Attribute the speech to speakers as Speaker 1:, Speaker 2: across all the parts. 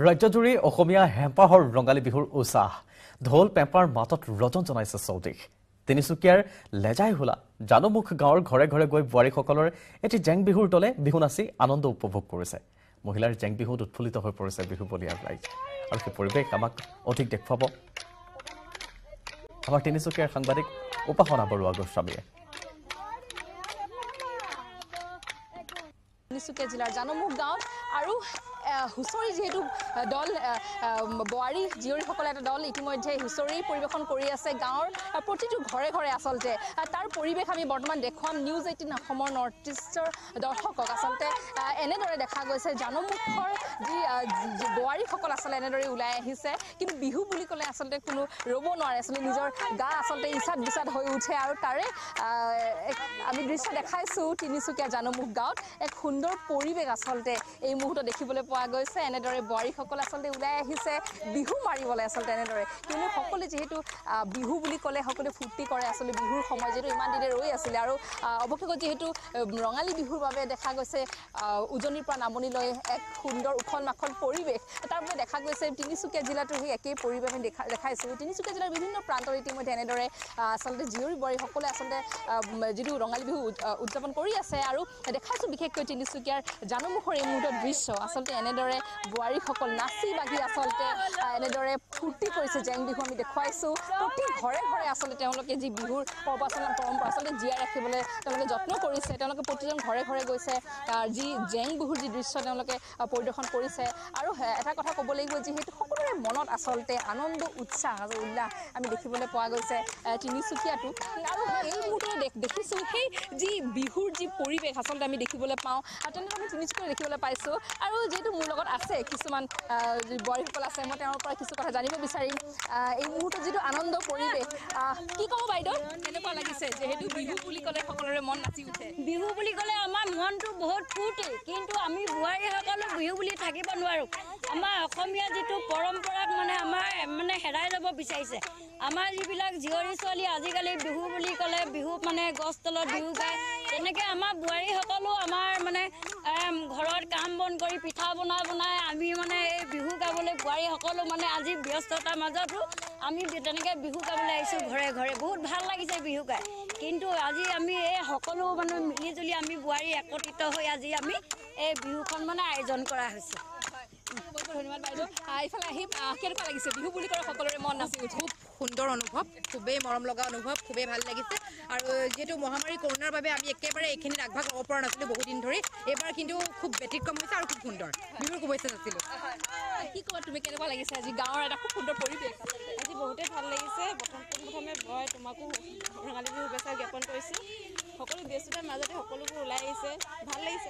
Speaker 1: ৰাজ্যজুৰি অসমীয়া হেঁপাহৰ ৰঙালী বিহুৰ উৎসাহ ঢোল পেঁপাৰ মাতত ৰজন জনাইছে চৌদিশ তিনিচুকীয়াৰ লেজাই হোলা জানুমুখ গাঁৱৰ ঘৰে ঘৰে গৈ বোৱাৰীসকলৰ এটি জেং বিহুৰ দলে বিহু নাচি আনন্দ উপভোগ কৰিছে মহিলাৰ জেং বিহুত উৎফুল্লিত হৈ পৰিছে বিহু বলিয়াৰ ৰাইজ আৰু সেই পৰিৱেশ আমাক অধিক দেখুৱাব আমাৰ তিনিচুকীয়াৰ সাংবাদিক উপাসনা বৰুৱা গোস্বামীয়ে
Speaker 2: তিনিচুকীয়া জিলাৰ জানুমুখ গাঁৱত আৰু হুঁচৰি যেহেতু দল বোৱাৰী জীয়ৰীসকলে এটা দল ইতিমধ্যে হুঁচৰি পৰিৱেশন কৰি আছে গাঁৱৰ প্ৰতিটো ঘৰে ঘৰে আচলতে তাৰ পৰিৱেশ আমি বৰ্তমান দেখুৱাম নিউজ 18 অসমৰ নৰ্থ ইষ্টৰ দৰ্শকক আচলতে এনেদৰে দেখা গৈছে জানুমুখৰ যি বোৱাৰীসকল আচলতে এনেদৰে ওলাই আহিছে কিন্তু বিহু বুলি ক'লে আচলতে কোনো ৰ'ব নোৱাৰে আচলতে নিজৰ গা আচলতে ইছাদ বিচাদ হৈ উঠে আৰু তাৰে আমি দৃশ্য দেখাইছোঁ তিনিচুকীয়া জানুমুখ গাঁৱত এক সুন্দৰ পৰিৱেশ আচলতে এই মুহূৰ্তত দেখিবলৈ পোৱা গৈছে এনেদৰে বোৱাৰীসকল আচলতে ওলাই আহিছে বিহু মাৰিবলৈ আচলতে এনেদৰে কিন্তু সকলোৱে যিহেতু বিহু বুলি ক'লে সকলোৱে ফূৰ্তি কৰে আচলতে বিহুৰ সময় যিহেতু ইমান দিনে ৰৈ আছিলে আৰু অৱশেষত যিহেতু ৰঙালী বিহুৰ বাবে দেখা গৈছে উজনিৰ পৰা নামনিলৈ এক সুন্দৰ উখল মাখল পৰিৱেশ তাৰ বাবে দেখা গৈছে তিনিচুকীয়া জিলাতো সেই একেই পৰিৱেশ আমি দেখাইছোঁ তিনিচুকীয়া জিলাৰ বিভিন্ন প্ৰান্তৰ ইতিমধ্যে এনেদৰে আচলতে জীয়ৰী বোৱাৰীসকলে আচলতে যিটো ৰঙালী বিহু উদযাপন কৰি আছে আৰু দেখাইছোঁ বিশেষকৈ তিনিচুকীয়াৰ জানুমুখৰ এই মুহূৰ্তৰ দৃশ্য আচলতে এনেদৰে বোৱাৰীসকল নাচি বাগি আচলতে এনেদৰে ফূৰ্তি কৰিছে জেং বিহু আমি দেখুৱাইছোঁ প্ৰতি ঘৰে ঘৰে আচলতে তেওঁলোকে যি বিহুৰ পৰম্পৰা আচলতে জীয়াই ৰাখিবলৈ তেওঁলোকে যত্ন কৰিছে তেওঁলোকে প্ৰতিজন ঘৰে ঘৰে গৈছে যি জেং বিহুৰ যি দৃশ্য তেওঁলোকে পৰিদৰ্শন কৰিছে আৰু এটা কথা ক'ব লাগিব যিহেতু সকলোৰে মনত আচলতে আনন্দ উৎসাহ আৰু উল্লাস আমি দেখিবলৈ পোৱা গৈছে তিনিচুকীয়াটো আৰু এই মুহূৰ্তত দেখিছোঁ সেই যি বিহুৰ যি পৰিৱেশ আচলতে আমি দেখিবলৈ পাওঁ আৰু তেনেদৰে আমি তিনিচুকীয়া দেখিবলৈ পাইছোঁ আৰু যিহেতু মোৰ লগত আছে কিছুমান বোৱাৰীসকল আছে মই তেওঁৰ পৰা কিছু কথা জানিব বিচাৰিম এই মুহূৰ্তত যিটো আনন্দ পৰিৱেশ কি ক'ব বাইদেউ কেনেকুৱা লাগিছে যিহেতু বিহু বুলি ক'লে সকলোৰে মন নাচি উঠে
Speaker 3: বিহু বুলি ক'লে আমাৰ মনটো বহুত ফূৰ্তি কিন্তু আমি বোৱাৰীসকলে বিহু বুলি থাকিব নোৱাৰোঁ আমাৰ অসমীয়া যিটো পৰম্পৰাক আমাৰ হেৰাই যাব বিচাৰিছে আমাৰ যিবিলাক জীয়ৰী ছোৱালী আজিকালি বিহু বুলি ক'লে বিহু গছ তলত বিহু গায় তেনেকৈ আমাৰ বোৱাৰীসকলো আমাৰ ঘৰত কাম বন কৰি পিঠা বনাই আমি এই বিহু গাবলৈ বোৱাৰীসকলো আজি ব্যস্ততাৰ মাজতো আমি তেনেকৈ বিহু গাবলৈ আহিছোঁ ঘৰে ঘৰে বহুত ভাল লাগিছে বিহু গাই কিন্তু আজি আমি এই সকলো মিলিজুলি আমি বোৱাৰী একত্ৰিত হৈ আজি আমি এই বিহুখন আয়োজন কৰা হৈছে
Speaker 2: ধন্যবাদ বাইদেউ এইফালে আহি কেনেকুৱা লাগিছে বিহু বুলি ক'লে সকলোৰে মন নাচি উঠে
Speaker 4: খুব সুন্দৰ অনুভৱ খুবেই মৰম লগা অনুভৱ খুবেই ভাল লাগিছে আৰু যেহেতু মহামাৰী কৰোণাৰ বাবে আমি একেবাৰে এইখিনিত আগভাগ ল'ব পৰা নাছিলোঁ বহুদিন ধৰি এইবাৰ কিন্তু খুব ব্যতিক্ৰম হৈছে আৰু খুব সুন্দৰ বিহুৰ শুভেচ্ছা যাচিলোঁ
Speaker 2: কি ক'ব তুমি কেনেকুৱা লাগিছে আজি গাঁৱৰ এটা খুব সুন্দৰ পৰিৱেশ
Speaker 5: আজি বহুতেই ভাল লাগিছে প্ৰথমে মই তোমাকো ৰঙালী বিহু শুভেচ্ছা জ্ঞাপন কৰিছোঁ সকলো ব্যস্ততাৰ মাজতে সকলোবোৰ ওলাই আহিছে ভাল লাগিছে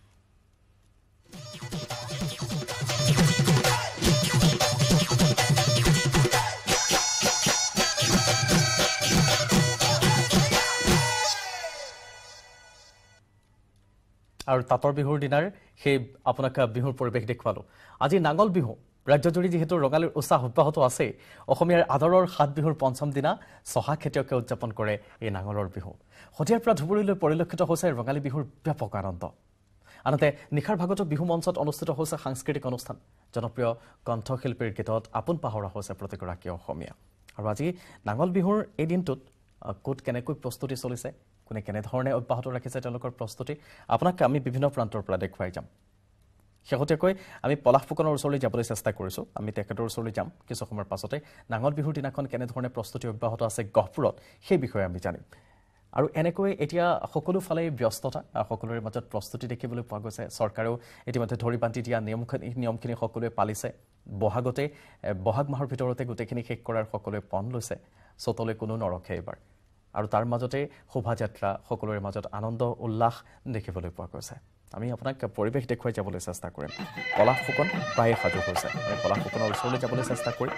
Speaker 1: আৰু তাঁতৰ বিহুৰ দিনাৰ সেই আপোনাক বিহুৰ পৰিৱেশ দেখুৱালোঁ আজি নাঙল বিহু ৰাজ্যজুৰি যিহেতু ৰঙালীৰ উৎসাহ অব্যাহত আছে অসমীয়াৰ আদৰৰ 7 বিহুৰ পঞ্চম দিনা চহা খেতিয়কে উদযাপন কৰে এই নাঙলৰ বিহু সন্ধিয়াৰ পৰা ধুবুৰীলৈ পৰিলক্ষিত হৈছে ৰঙালী বিহুৰ ব্যাপক আনন্দ আনহাতে নিশাৰ ভাগতো বিহু মঞ্চত অনুষ্ঠিত হৈছে সাংস্কৃতিক অনুষ্ঠান জনপ্ৰিয় কণ্ঠশিল্পীৰ গীতত আপোন পাহৰা হৈছে প্ৰতিগৰাকী অসমীয়া আৰু আজি নাঙল বিহুৰ এই দিনটোত ক'ত কেনেকৈ প্ৰস্তুতি চলিছে কোনে কেনেধৰণে অব্যাহত ৰাখিছে তেওঁলোকৰ প্ৰস্তুতি আপোনাক আমি বিভিন্ন প্ৰান্তৰ পৰা দেখুৱাই যাম শেহতীয়াকৈ আমি পলাশ ফুকনৰ ওচৰলৈ যাবলৈ চেষ্টা কৰিছোঁ আমি তেখেতৰ ওচৰলৈ যাম কিছু সময়ৰ পাছতে নাঙল বিহুৰ দিনাখন কেনেধৰণে প্ৰস্তুতি অব্যাহত আছে গহপুৰত সেই বিষয়ে আমি জানিম আৰু এনেকৈ এতিয়া সকলো ফালে ব্যস্ততা সকলোৰে মাজত প্ৰস্তুতি দেখিবলৈ পোৱা গৈছে চৰকাৰেও ইতিমধ্যে ধৰি বান্ধি দিয়া নিয়মখিনি সকলোৱে পালিছে বহাগ মাহৰ ভিতৰতে গোটেইখিনি শেষ কৰাৰ সকলোৱে পণ লৈছে চতলৈ কোনো নৰখে এইবাৰ আৰু তাৰ মাজতে শোভাযাত্ৰা সকলোৰে মাজত আনন্দ উল্লাস দেখিবলৈ পোৱা গৈছে আমি আপোনাক পৰিৱেশ দেখুৱাই যাবলৈ চেষ্টা কৰিম পলাশ ফুকন প্ৰায়ে সাজু হৈছে আমি পলাশ ফুকনৰ ওচৰলৈ যাবলৈ চেষ্টা কৰিম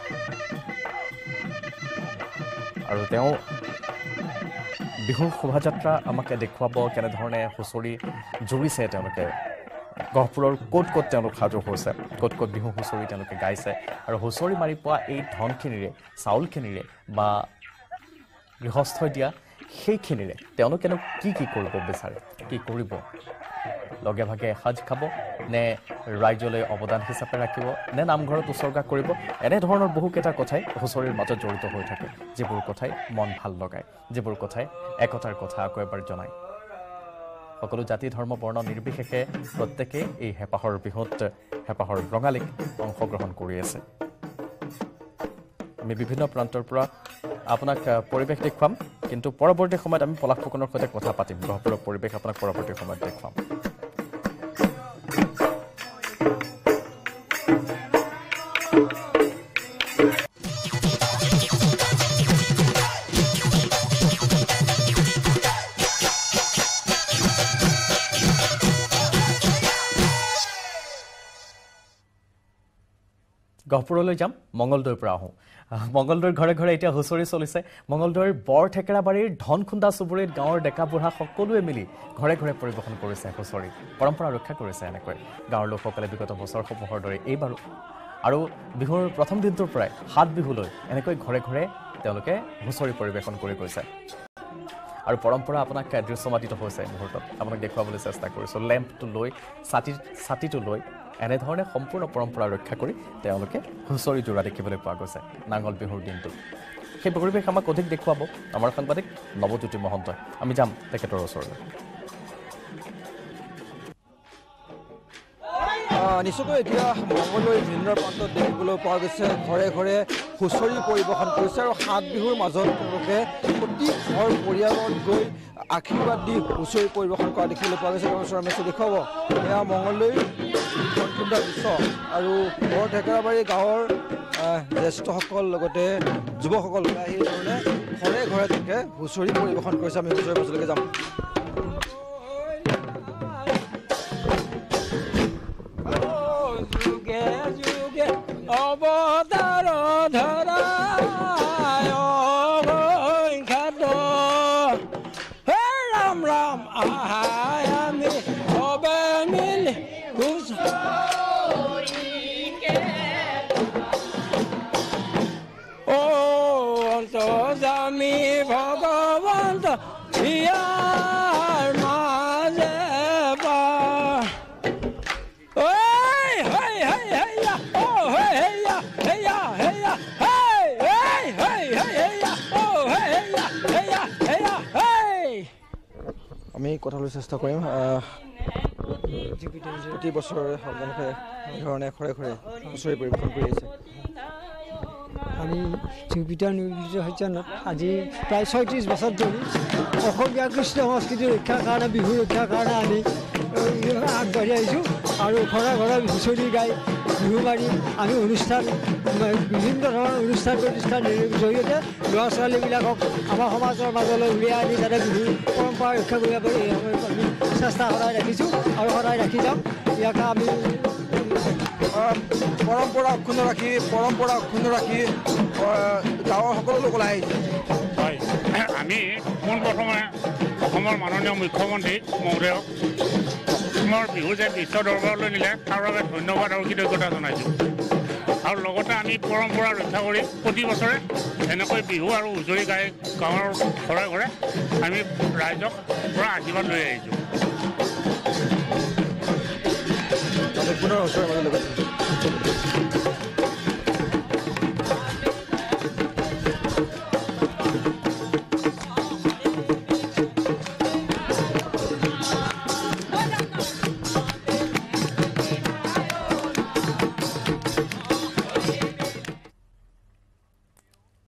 Speaker 1: আৰু তেওঁ বিহুৰ শোভাযাত্ৰা আমাকে দেখুৱাব কেনেধৰণে হুঁচৰি জুৰিছে তেওঁলোকে গহপুৰৰ ক'ত তেওঁলোক সাজু হৈছে ক'ত বিহু হুঁচৰি তেওঁলোকে গাইছে আৰু হুঁচৰি মাৰি পোৱা এই ধনখিনিৰে চাউলখিনিৰে বা গৃহস্থই দিয়া সেইখিনিৰে তেওঁলোকেনো কি কৰিব বিচাৰে, কি কৰিব? লগে ভাগে এসাঁজ খাব নে ৰাইজলৈ অৱদান হিচাপে ৰাখিব নে নামঘৰত উচৰ্গা কৰিব? এনেধৰণৰ বহুকেইটা কথাই হুঁচৰিৰ মাজত জড়িত হৈ থাকে, যিবোৰ কথাই মন ভাল লগায়, যিবোৰ কথাই একতাৰ কথা আকৌ এবাৰ জনায়। সকলো জাতি ধৰ্ম বৰ্ণ নিৰ্বিশেষে প্ৰত্যেকেই এই হেঁপাহৰ বিহুত হেঁপাহৰ ৰঙালীক অংশগ্ৰহণ কৰি আছে। আমি বিভিন্ন প্ৰান্তৰ পৰা আপোনাক পৰিৱেশ দেখুৱাম, কিন্তু পৰৱৰ্তী সময়ত আমি পলাশ ফুকনৰ সৈতে কথা পাতিম। গহপুৰৰ পৰিৱেশ আপোনাক পৰৱৰ্তী সময়ত দেখুৱাম। গহপুৰলৈ যাম, মঙলদৈৰ পৰা আহোঁ। মঙলদৈৰ ঘৰে ঘৰে এতিয়া হুঁচৰি চলিছে। মঙলদৈৰ বৰ ঠেকেৰাবাৰীৰ ধনখুন্দা চুবুৰীত গাঁৱৰ ডেকা বুঢ়া সকলোৱে মিলি ঘৰে ঘৰে পৰিৱেশন কৰিছে হুঁচৰি। পৰম্পৰা ৰক্ষা কৰিছে এনেকৈ গাঁৱৰ লোকসকলে বিগত বছৰসমূহৰ দৰে এইবাৰো। আৰু বিহুৰ প্ৰথম দিনটোৰ পৰাই ৭ বিহুলৈ এনেকৈ ঘৰে ঘৰে তেওঁলোকে হুঁচৰি পৰিৱেশন কৰি গৈছে। আৰু পৰম্পৰা আপোনাক দৃশ্যমাদিত হৈছে মুহূৰ্তত আপোনাক দেখুৱাবলৈ চেষ্টা কৰিছোঁ। লেম্পটো লৈ ছাতিটো লৈ এনেধৰণে সম্পূৰ্ণ পৰম্পৰা ৰক্ষা কৰি তেওঁলোকে হুঁচৰি যোৰা দেখিবলৈ পোৱা গৈছে নাঙল বিহুৰ দিনটো। সেই পৰিৱেশ আমাক অধিক দেখুৱাব আমাৰ সাংবাদিক নৱজ্যোতি মহন্তই। আমি যাম তেখেতৰ ওচৰলৈ।
Speaker 6: নিশ্চয়কৈ এতিয়া মঙলদৈৰ ভিন্ন প্ৰান্তত দেখিবলৈ পোৱা গৈছে ঘৰে ঘৰে হুঁচৰি পৰিৱেশন কৰিছে আৰু ৭ বিহুৰ মাজত তেওঁলোকে প্ৰতি ঘৰ পৰিয়ালত গৈ আশীৰ্বাদ দি হুঁচৰি পৰিৱেশন কৰা দেখিবলৈ পোৱা গৈছে। আমি দেখুৱাব এয়া মঙলদৈৰ ধনখুন্দা দৃশ্য আৰু বৰ ঠেকেৰাবাৰী গাঁৱৰ জ্যেষ্ঠসকল লগতে যুৱকসকল আহি ধৰণে ঘৰে ঘৰে তেওঁলোকে হুঁচৰি পৰিৱেশন কৰিছে। আমি হুঁচৰি পাছলৈকে যাম।
Speaker 7: অৱতাৰ ধৰা ৰাম ৰাম আহাই আমি সবে মিলি অন্তৰ্যামী ভগৱন্ত ইয়াৰ মাজে পা
Speaker 6: আমি কথালৈ চেষ্টা কৰিম। প্ৰতি বছৰে সকলোকে ধৰণে ঘৰে ঘৰে হুঁচৰি পৰিৱেশন কৰি আহিছে।
Speaker 7: আমি জুপিটাৰ নিৰ্মিত সত্যানত আজি প্ৰায় ৩৬ বছৰ ধৰি অসমীয়া কৃষ্ণ সংস্কৃতি ৰক্ষাৰ কাৰণে বিহু ৰক্ষাৰ কাৰণে আমি আগবাঢ়ি আহিছোঁ আৰু ঘৰে ঘৰে হুঁচৰি গাই বিহু মাৰি আমি অনুষ্ঠান বিভিন্ন ধৰণৰ অনুষ্ঠান প্ৰতিষ্ঠানৰ জৰিয়তে ল'ৰা ছোৱালীবিলাকক আমাৰ সমাজৰ মাজলৈ উলিয়াই আনি যাতে বিহুৰ পৰম্পৰা ৰক্ষা কৰিব পাৰি আমি চেষ্টা সদায় ৰাখিছোঁ আৰু সদায় ৰাখি যাম। ইয়াকে আমি
Speaker 6: পৰম্পৰা অক্ষুণ্ণ ৰাখি গাঁৱৰ সকলো লোক ওলাই আহিছে।
Speaker 8: হয়, আমি পোনপ্ৰথমে অসমৰ মাননীয় মুখ্যমন্ত্ৰী মহোদয়ক অসমৰ বিহু যে বিশ্ব দৰবাৰলৈ নিলে তাৰ বাবে ধন্যবাদ আৰু কৃতজ্ঞতা জনাইছোঁ। আৰু লগতে আমি পৰম্পৰা ৰক্ষা কৰি প্ৰতি বছৰে এনেকৈ বিহু আৰু হুঁচৰি গাই গাঁৱৰ ঘৰে ঘৰে আমি ৰাইজক পৰা আশীৰ্বাদ লৈ আহিছোঁ।
Speaker 6: পুনৰ ওচৰৰ মাজলৈ